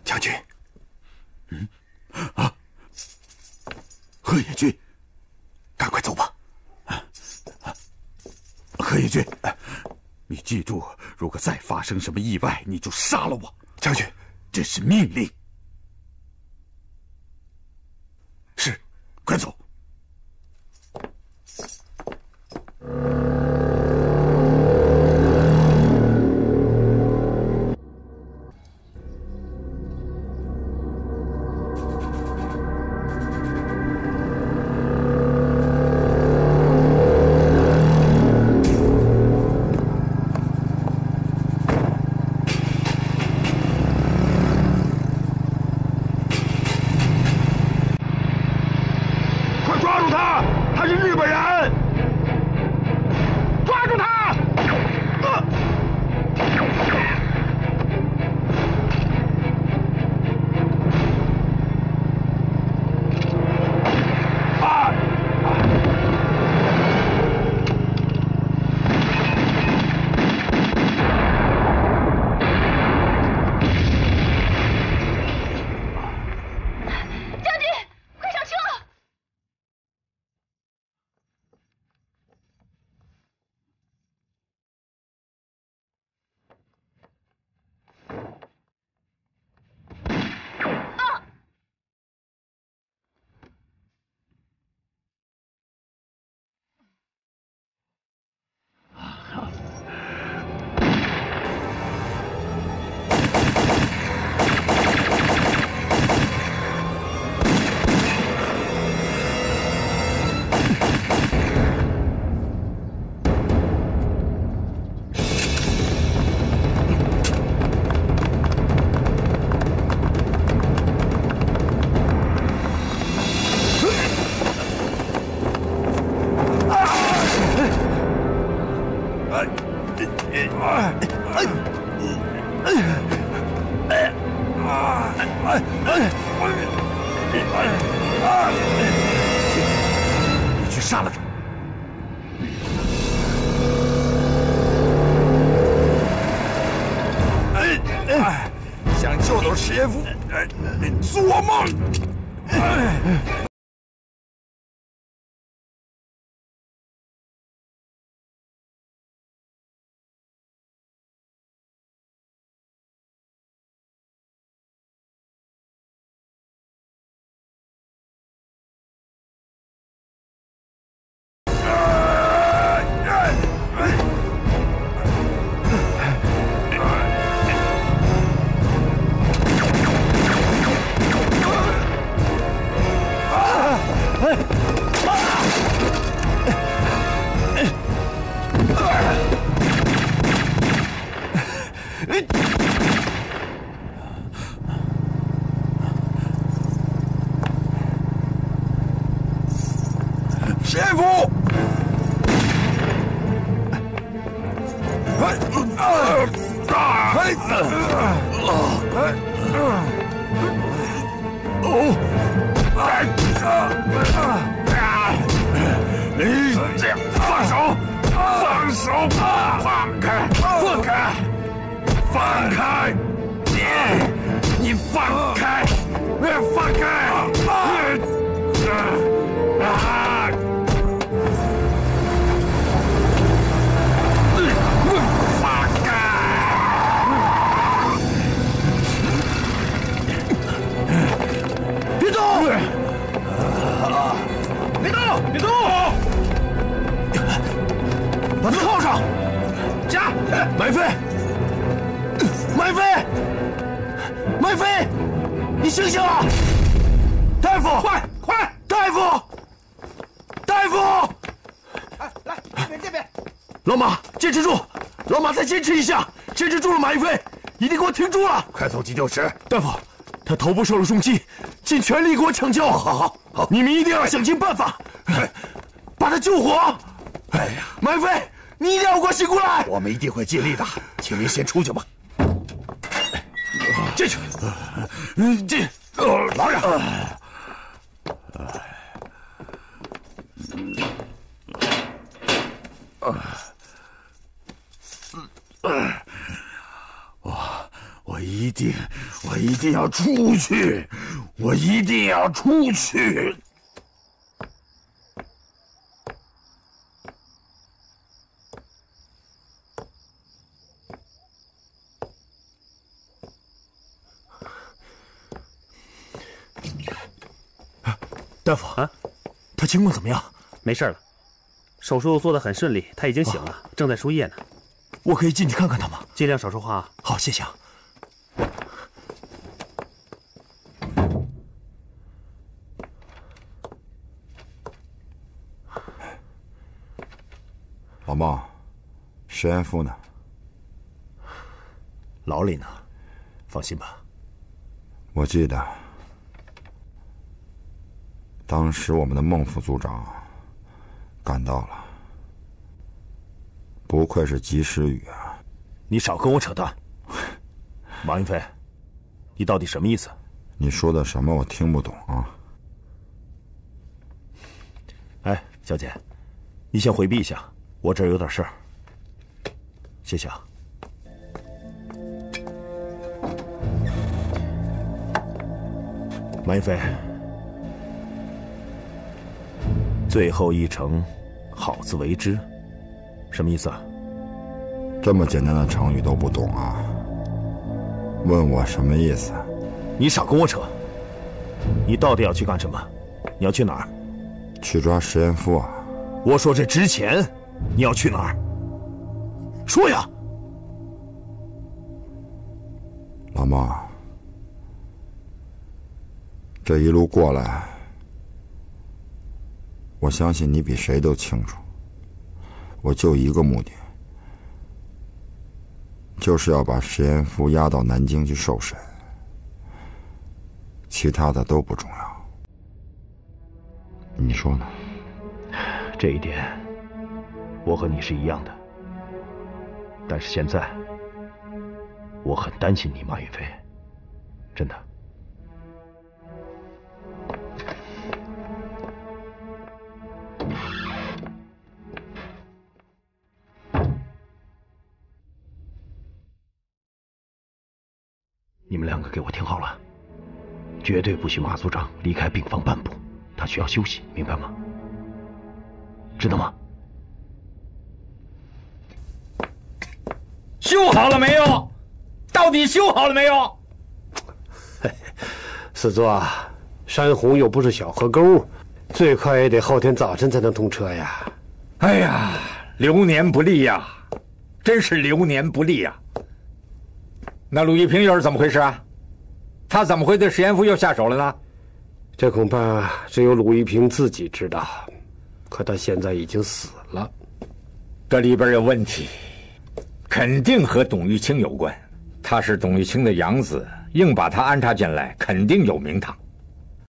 将军，贺野君，赶快走吧。贺野君，你记住，如果再发生什么意外，你就杀了我。将军，这是命令。是，快走。你去杀了他。想救走师爷夫，做梦！师傅，放手！放手！放开！放开！放开！你放开！放开！别动！别动！别动！把他铐上！加！埋伏！埋伏！埋伏！你醒醒啊！大夫，快！大夫！大夫！来，这边！老马，坚持住！老马，再坚持一下！坚持住了，马一飞，一定给我挺住了！ 快送急救室！ 大夫，他头部受了重击，尽全力给我抢救！好，你们一定要想尽办法，把他救活！ 哎呀， 马一飞，你一定要给我醒过来！ 我们一定会尽力的，请您先出去吧。 进去，进， 来呀！我我一定要出去！我一定要出去！ 大夫啊，他情况怎么样？ 没事了，手术做得很顺利，他已经醒了，正在输液呢。 我可以进去看看他吗？ 尽量少说话啊。 好，谢谢啊。 老孟，石岩夫呢？ 牢里呢，放心吧。 我记得当时我们的孟副组长赶到了，不愧是及时雨啊！ 你少跟我扯淡，王云飞，你到底什么意思？ 你说的什么我听不懂啊！ 哎，小姐，你先回避一下，我这儿有点事儿。谢谢啊。王云飞，最后一程，好自为之，什么意思啊？ 这么简单的成语都不懂啊？问我什么意思？ 你少跟我扯！你到底要去干什么？你要去哪儿？ 去抓石岩夫啊！ 我说这之前，你要去哪儿？说呀！ 老孟，这一路过来，我相信你比谁都清楚，我就一个目的，就是要把石岩夫押到南京去受审，其他的都不重要。你说呢？ 这一点，我和你是一样的。但是现在，我很担心你，马云飞，真的。你们两个给我听好了，绝对不许马组长离开病房半步，他需要休息，明白吗？知道吗？ 修好了没有？到底修好了没有？ 四座，山洪又不是小河沟，最快也得后天早晨才能通车呀。 哎呀，流年不利呀，真是流年不利呀。那鲁玉平又是怎么回事啊？他怎么会对石岩夫又下手了呢？ 这恐怕只有鲁玉平自己知道。可他现在已经死了， 这里边有问题，肯定和董玉清有关。他是董玉清的养子，硬把他安插进来，肯定有名堂。